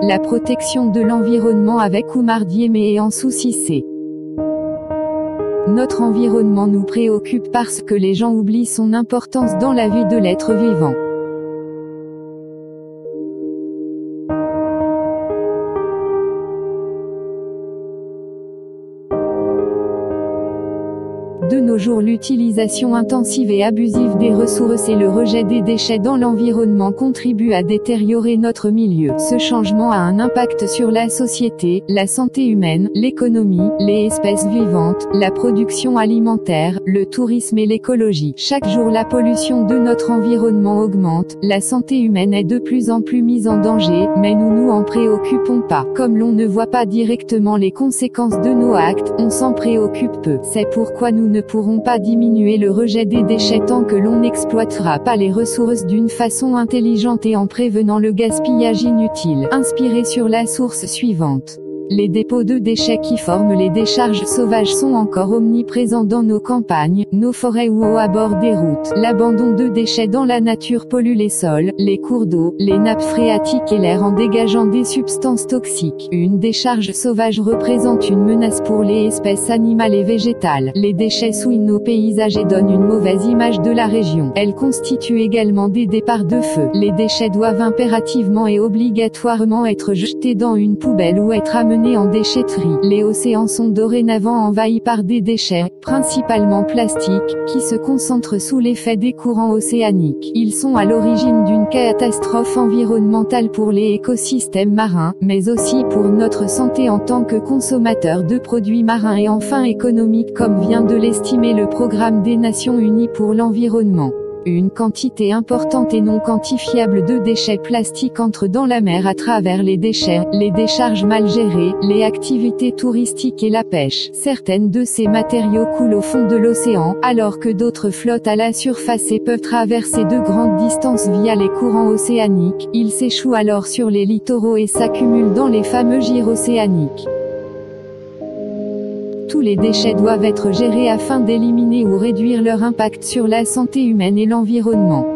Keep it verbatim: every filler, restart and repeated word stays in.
La protection de l'environnement avec Oumar Diémé et Ansou Cissé. Notre environnement nous préoccupe parce que les gens oublient son importance dans la vie de l'être vivant. De nos jours, l'utilisation intensive et abusive des ressources et le rejet des déchets dans l'environnement contribuent à détériorer notre milieu. Ce changement a un impact sur la société, la santé humaine, l'économie, les espèces vivantes, la production alimentaire, le tourisme et l'écologie. Chaque jour, la pollution de notre environnement augmente, la santé humaine est de plus en plus mise en danger, mais nous nous en préoccupons pas. Comme l'on ne voit pas directement les conséquences de nos actes, on s'en préoccupe peu. C'est pourquoi nous ne pourrons pas diminuer le rejet des déchets tant que l'on n'exploitera pas les ressources d'une façon intelligente et en prévenant le gaspillage inutile. Inspiré sur la source suivante. Les dépôts de déchets qui forment les décharges sauvages sont encore omniprésents dans nos campagnes, nos forêts ou au bord des routes. L'abandon de déchets dans la nature pollue les sols, les cours d'eau, les nappes phréatiques et l'air en dégageant des substances toxiques. Une décharge sauvage représente une menace pour les espèces animales et végétales. Les déchets souillent nos paysages et donnent une mauvaise image de la région. Elles constituent également des départs de feu. Les déchets doivent impérativement et obligatoirement être jetés dans une poubelle ou être amenés en déchetterie. Les océans sont dorénavant envahis par des déchets, principalement plastiques, qui se concentrent sous l'effet des courants océaniques. Ils sont à l'origine d'une catastrophe environnementale pour les écosystèmes marins, mais aussi pour notre santé en tant que consommateurs de produits marins et enfin économiques comme vient de l'estimer le Programme des Nations Unies pour l'environnement. Une quantité importante et non quantifiable de déchets plastiques entre dans la mer à travers les déchets, les décharges mal gérées, les activités touristiques et la pêche. Certaines de ces matériaux coulent au fond de l'océan, alors que d'autres flottent à la surface et peuvent traverser de grandes distances via les courants océaniques. Ils s'échouent alors sur les littoraux et s'accumulent dans les fameux gyres océaniques. Tous les déchets doivent être gérés afin d'éliminer ou réduire leur impact sur la santé humaine et l'environnement.